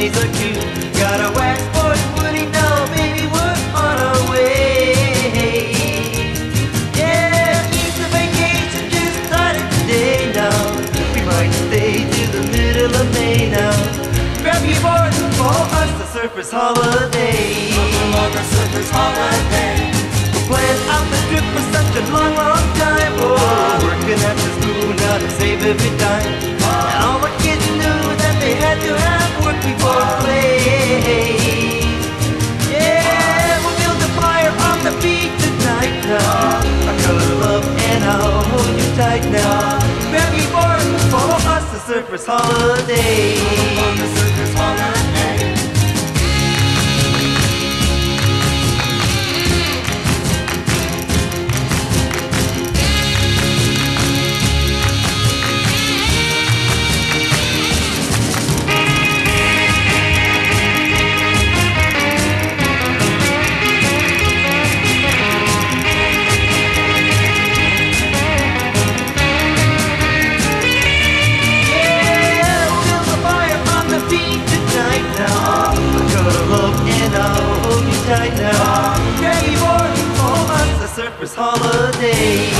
pennies or two. Got a waxboard woody now, baby, we're on our way. Yeah, Easter vacation just started today now. We might stay till the middle of May now. Grab your board for us, the surfer's holiday. The surfer's holiday. Planned out the trip for such a long, long time. Oh, working at the school now to save every dime. And all the kids knew that they had to have work before play. Yeah, we'll build a fire on the beach tonight now. A color of love and I'll hold you tight now. Grab your board, follow us, the surfer's holiday. The surfer's holiday. Tight now, grab your board, follow us, the surfer's holiday.